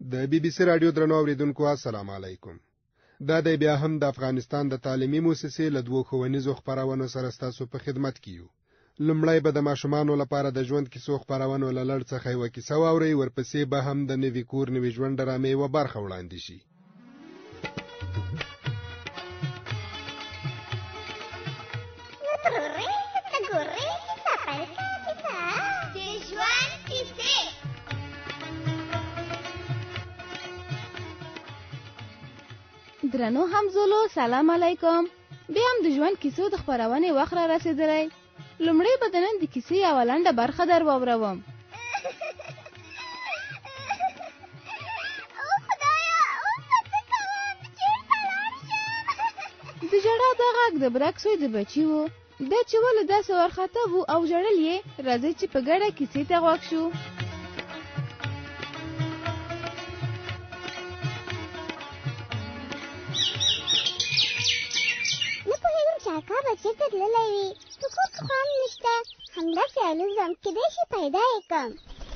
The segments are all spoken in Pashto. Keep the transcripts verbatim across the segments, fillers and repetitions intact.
د بي بي سي رادیو درنو اوریدونکو السلام علیکم. دا د بیا هم د افغانستان د تعلیمي مؤسسې له دوه ښوونیزو خپرونو سره ستاسو په خدمت کې یو. لومړی به د ماشومانو لپاره د ژوند کیسو خپرونو له لړ څخه یوه کیسه واورئ، ورپسې به هم د نوي کور نوي ژوند ډرامې یوه برخه وړاندې شي. درنو همزولو سلام علیکم. بیا هم د ژوند کیسو د خپرونې وخت را رسېدلی. لومړی به د نن د کیسې یوه لنډه برخه در واوروم. د ژړا دا غږ د برک سوی د بچي و. دا چې ولې داسې وارخطا و او ژړل یې، راځئ چې په ګډه کیسې ته غوږ شو. اکا به چېرته تللی وي؟ په کور کې خو هم نشته. همداسې الوزم، کیدای شي پیدا یې کړم.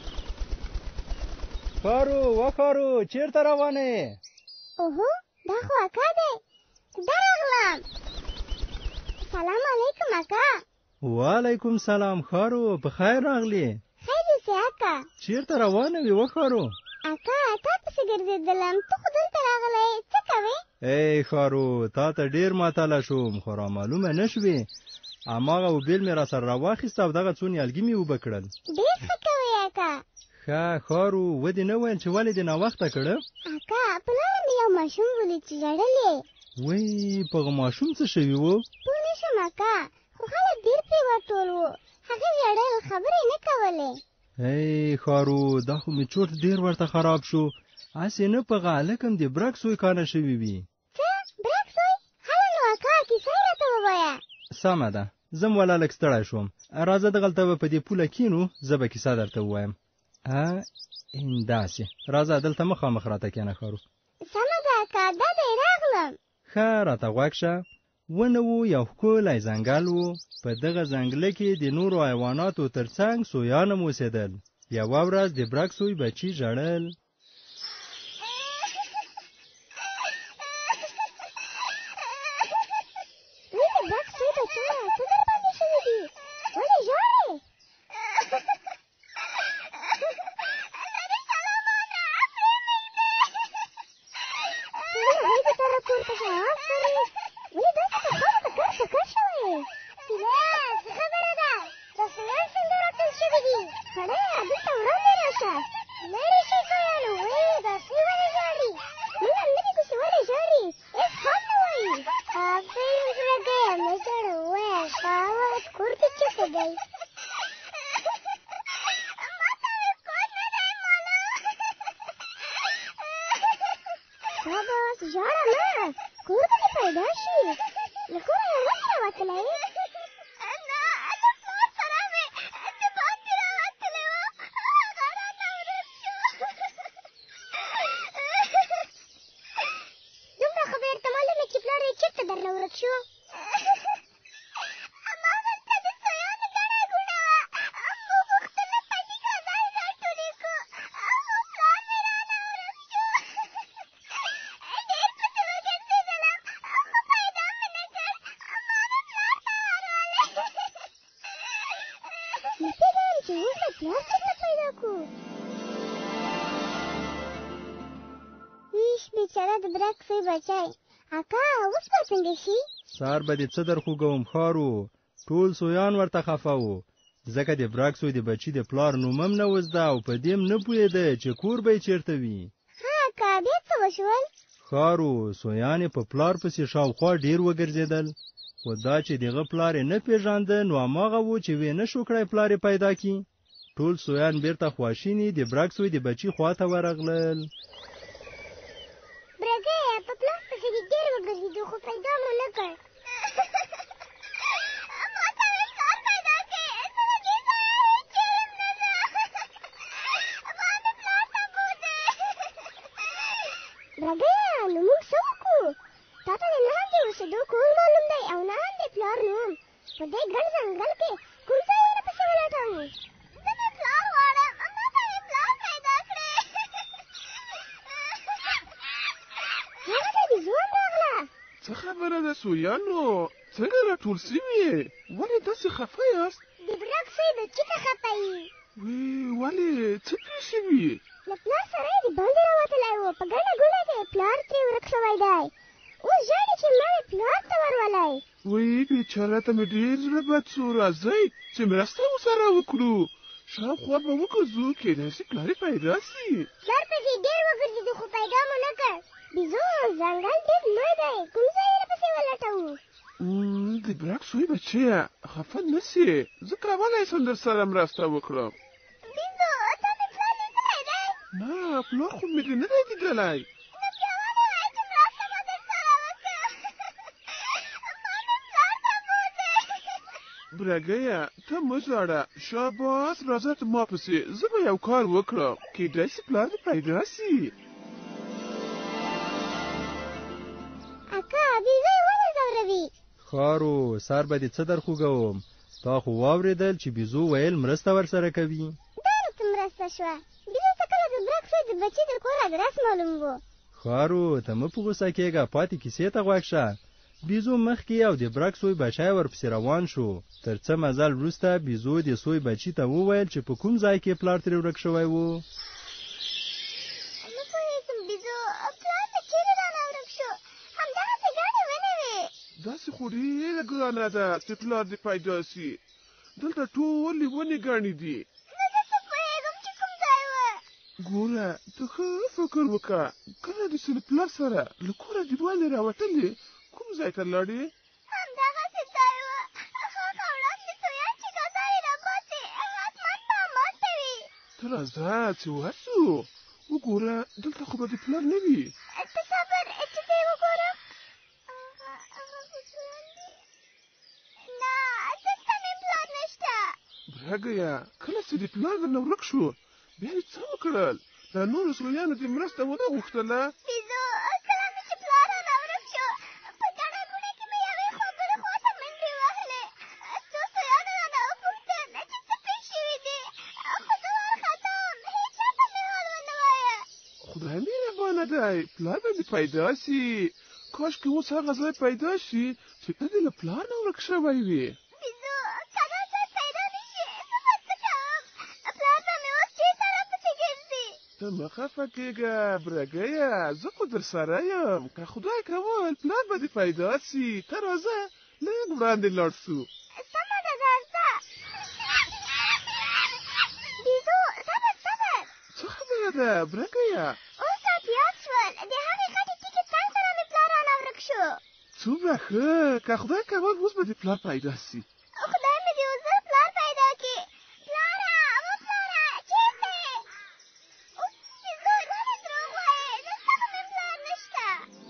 خارو و خارو چېرته روانې؟ اوهو دا خو اکا دی. درغلم. سلام علیکم اکا. وعلیکم سلام خارو، په خیر راغلې؟ خیر اوسې اکا. چېرته روانه وې و خارو؟ اکا تا پسې ګرځېدلم، ته خو دلته راغلی، څه کوې؟ ای خارو تا ته ډېر ماتله شوم، خو را معلومه نه شوې. هماغه اوبېل مې را سره راواخیسته او دغه څو نیالګي مې اوبه کړل. ډېر ښه کوې اکا. ښه خارو ودې نه ویل چې ولې دې ناوخته کړه؟ اکا په لاره مې یو ماشوم ولید چې ژړل یې. وایي په هغه ماشوم څه شوي وو؟ پوه نه شم اکا، خو خلک ډېر پرې ورټول وو. هغه ژړل، خبرې نه کولې. ای خارو دا خو مې چورت ډېر ورته خراب شو. هسې نه په غالک هم د برک سوی کانه شوي وي. څه برک سوی؟ هله نو اکا کیسه یې راته ووایه. سمه ده، زه م ولا لږ ستړی شوم. راځه دغلته به په دې پوله کښېنو، زه به کیسه درته ووایم. همداسې راځه دلته مخامخ راته کښېنه خارو. سمه ده اکا، دا دی راغلم. ښه راته غوږ شه. ونه و یو ښکلی ځنګل و. په دغه ځنګله کې د نورو حیواناتو تر څنګ سویان هم اوسېدل. یوه ورځ د برک سوی بچي ژړل. سهار به دې څه در خوږوم خارو. ټول سویان ورته خفه وو، ځکه د برک سوی د بچي د پلار نوم هم نه وزده او په دې هم نه پوهېده چې کور به یې چېرته وي. ښه اکا بیا څه وشول؟ خارو سویان یې په پلار پسې شاوخوا ډېر وګرځېدل، خو دا چې دغه پلار یې نه پېژانده نو هماغه و چې ویې نه شو کړی پلار یې پیدا کړي. ټول سویان بیرته خواشیني د برک سوی د بچي خوا ته ورغلل. برګیه په پلار پسې دې ډېر وګرځېدو خو پیدا مو نه کړ. برګیه نو موږ څه وکړو؟ تا ته د لاندې اوسېدو کور معلوم دی او نه هم د پلار نوم. په دې ګڼ ځنګل کې کوم ځای ورپسې ولټوو؟ زه مې پلار غواړم، ما ته مې پلار پیدا کړی. څه خبره ده سویانو؟ څنګه راټول سوي؟ ولې داسې خفه یاست؟ د برک سوی د چیته خفه یي. وی ولې څه پېښ شوي؟ له پلار سره یې د باندې راوتلی و، په ګڼه ګوڼه کې پلار ترې ورک شوی دی. اوس ژاړي چې ما مې پلار ته ورولئ. وی بېچاره ته مې ډېر زړه بد سو. راځئ چې مرسته ورسره وکړو. شاوخوا به وګرځو، کېدای شي پلار یې پیدا سي. پلار پسې ډېر وګرځېدو خو پیدا مو نه کړ. بیزو ځنګل ډېر لوی دی، کوم ځای یې راپسې ولټوو؟ د برک سوی بچیه خفه نه سې، زه کولی شم در سره مرسته وکړم. بیزو تا مې پلار لیدلی دی؟ نه پلار خو مې دې نه دی لیدلی. نو بیا ولې وایې چې مرسته به در سره وکړم؟ ما مې پلار ته بوځې. برګیه ته مه ژاړه، شاباس راځه ته ما پسې، زه به یو کار وکړم، کېدای شي پلار دې پیدا سي. اکا بیزو یې ولې ځوروي؟ خارو سار به دې څه در خوږوم، تا خو واورېدل چې بیزو ویل مرسته ورسره کوي. دا نو څه مرسته شوه؟ بیزو ته کله د برک سوی د بچي د کور ادرس معلوم و. خارو ته مه په غوسه کېږه، پاتې کیسې ته غوږ شه. بیزو مخکې او د برک سوی بچی ورپسې روان شو. تر څه مزل وروسته بیزو د سوی بچي ته وویل چې په کوم ځای کې پلار ترې ورک شوی و. نه پوهېږم بیزو، پلار مې چېرې رانه ورک شو؟ همدغسې ګڼې ونې وې. داسې خو ډېره ګرانه ده چې پلار دې پیدا سي. دلته ټولې ونې ګڼې دي. نو زه څه پوهېږم چې کوم ځای و؟ ګوره ته ښه فکر وکړه، کله دې چې له پلار سره له کوره دې ولې راوتلې، کوم ځای ته لاړې؟ همدغسې ځای و. هاخوا وړاندې سویان چې ګازار یې راباسې، حتما په همالته وي. ته راځه چې ورسو. وګوره دلته خو به دې پلار نه وي. ته صبر چې زه یې وګورم. نه دلته مې پلار نشته. برګیه کله چې دې پلار درنه ورک شو بیا دې څه وکړل؟ دا نورو سویانو دې مرسته ونه غوښتله؟ بیزو کله مې چې پلار رانه ورک شو، په ګڼه ګوڼه کې مې یوې خوا بلې خوا ته منډې وهلې. څو سویانو رانه وپوښتل چې څه پېښ شوي دي، خو زه وارخطا وم، هېچا ته مې حال ونه وایه. خدای مهربانه دی، پلار به دې پیدا سي. کاشکې اوس هغه ځای پیدا شي چې ته دې له پلار نه ورک شوی وې. بیزو که دا ځای پیدا نه شي زه به څه کوم؟ پلار به مې اوس چېرته راپسې ګرځي؟ ته مه خفه کېږه برګیه، زه خو در سره یم. که خدای کول پلار به دې پیدا سي. ته راځه لږ وړاندې لاړ سو. سمه ده راځه. بیزو صبر صبر. څه خبره ده برګیه؟ اوس راته یاد شول، د هغې غټې تیږې څنګ سره مې پلار رانه ورک شو. څومره ښه، که خدای کول اوس به دې پلار پیدا سي. خدای مې دې اوس زر پلار پیدا کړي. پلاره و پلاره چېرته یې؟ اوس بیزو ولې دروغ وایې؟ دلته خو مې پلار نشته.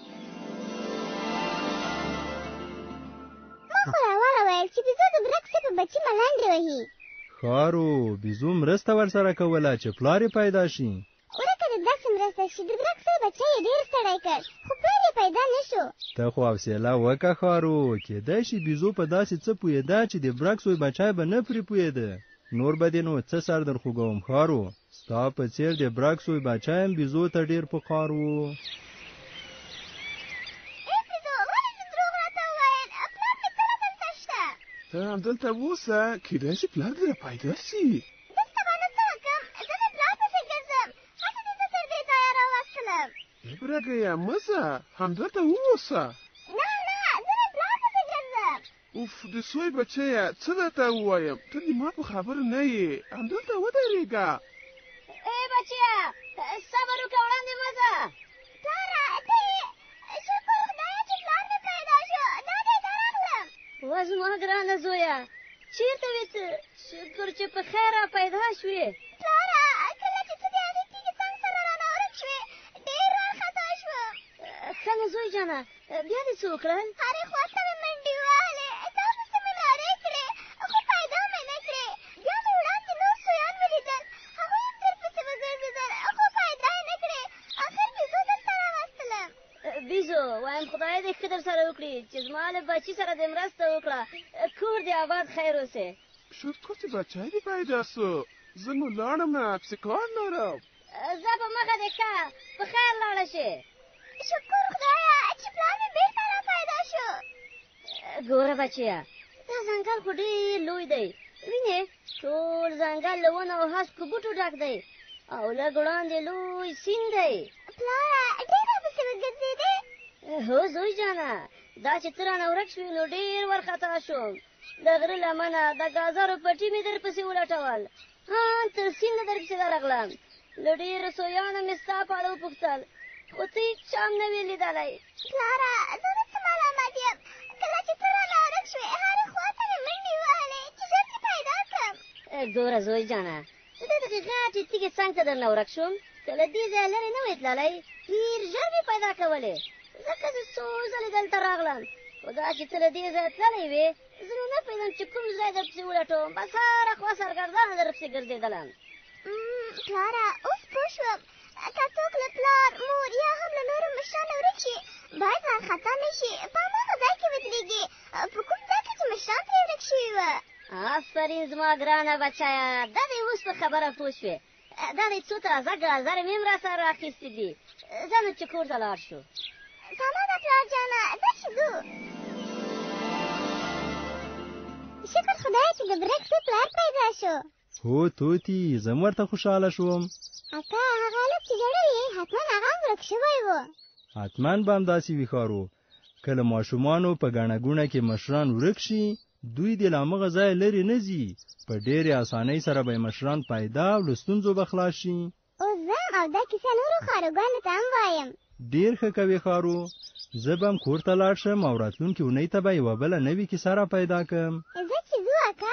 ما خو راوړه ویل چې بیزو د برک سوی په بچي ملنډې وهي. خارو بیزو مرسته ورسره کوله چې پلار یې پیدا شي. ورکه د داسې مرسته چې د برک سوی بچی یې ډېر ستړی کړ، خو پلار یې پیدا نه شو. ته خو حوصله وکړه خارو، کېدای شي بیزو په داسې څه پوهېده چې د برک سوی بچی به نه پرې پوهېده. نور به دې نو څه سر در خوږوم خارو، ستا په څېر د برک سوی بچی هم بیزو ته ډېر پکار و. ای بیزو ولې دې دروغ راته وویل؟ پلار مې کله دلته شته. ته همدلته اوسه، کېدای شي پلار دې پیدا سي. دلته به نو څه وکړم؟ زه مې پلار پسې ګرځم، هسې دې زه تر دې ځایه راوستلم. ای برګیه مه ځه، همدلته واوسه. نه نه زه مې پلار پسې ګرځم. اوف د سوی بچیه څه درته ووایم، ته د ما په خبره نه یې، همدلته ودرېږه. ای بچیه صبر وکړه، وړاندې مه ځه. پلاره ته یې؟ شکر خدایه چې پلار مې پیدا شو، دا دې ته راغلم. وا زما ګرانه زویه چېرته وې ته؟ شکر چې په خیر را پیدا شوې. پلاره کله چې ته د هغې تیږې څنګ سره رانه ورک شوې ډېر وارخطا شوم. ښه نو زوی جانه بیا دې څه وکړل؟ هرې خوا ته مې منډې وهلې، دا پسې مې نارې کړې، خو پیدا مې نه کړې. بیا مې وړاندې نور سویان ولیدل، هغوی هم درپسې وګرځېدل، خو پیدا یې نه کړې. اخر بیزو دلته راوستلم. بیزو وایم خدای دې ښه در سره وکړي چې زما له بچي سره دې مرسته وکړه. کور دې آباد خیر اوسې. شکر چې بچی دې پیدا سو. زه نو لاړم، پسې کار لرم. ځه په مخه دې ښه په خیر لاړه شې. شکر خدایه چې پلار مې بېرته را پیدا ګوره بچیه دا ځنګل خو ډېر لوی دی وینې ټول ځنګل له ونو او هسکو بوټو ډک دی او لږ وړاندې لوی سیند دی پلاره ډېر راپسې وګرځېدې هو زوی جانه دا چې ته رانه ورک شوې نو ډېر وارخطا شوم د غره لمنه د ګازرو پټي مې درپسې ولټول ها تر سیند درپسې درغلم له ډېرو سویانو مې ستا په اړه وپوښتل خو ته هېڅ چا هم نه وې لیدلی پلاره زه نه څه ملامت یم کله چې ته رانه ورک شوې هرې خوا ته مې منډې وهلې چې ژر دې پیدا کړم ګوره زوی جانه زه د دغې غټې تیږې څنګ ته درنه ورک شوم که له دې ځایه لرې نه وې تللی ډېر ژر مې پیدا کولې ځکه زه څو ځلې دلته راغلم خو دا چې ته له دې ځایه تللی وې زه نو نه پوهېدم چې کوم ځای درپسې ولټوم بس هره خوا سرګردانه درپسې ګرځېدلم پلاره اوس پوه شوم که څوک له پلار مور یا هم له نورو مشرانو ورک شي باید وارخطا نه شي په هماغه ځای کې ودرېږي په کوم ځای کې چې مشران ترې ورک شوي وه آفرین زما ګرانه بچیه دا دې اوس په خبره پوه شوې دا دې څو تازه ګازرې مې هم راسره راخیستې دي ځه نو چې کور ته لاړ شو سمه ده پلار جانه دا چې ځو شکر خدای چې د برک ته پلار پیدا شو هو توتی زه هم ورته خوشحاله شوم اکا هغه هلک چې ژړل یې حتما هغه هم ورک شوی و حتما به همداسې وي ښارو کله ماشومانو په ګڼه ګوڼه کې مشران ورک شي دوی د له همغه ځایه لرې نه ځي په ډېرې اسانۍ سره به یې مشران پیدا او له ستونزو به خلاص شي اوس ځم او دا کیسه نورو ښاروګانو ته هم وایم ډېر ښه کوې ښارو زه به هم کور ته لاړ شم او راتلونکې اونۍ ته به یوه بله نوې کیسه را پیدا کړم زه چې ځو اکا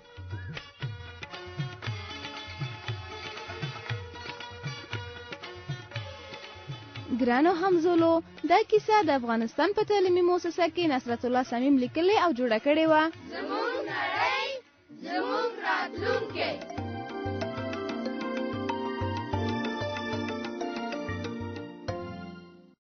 ګرانو همزولو دا کیسه د افغانستان په تعلیمي مؤسسه کې نصرت الله صمیم لیکلې او جوړه کړې وه.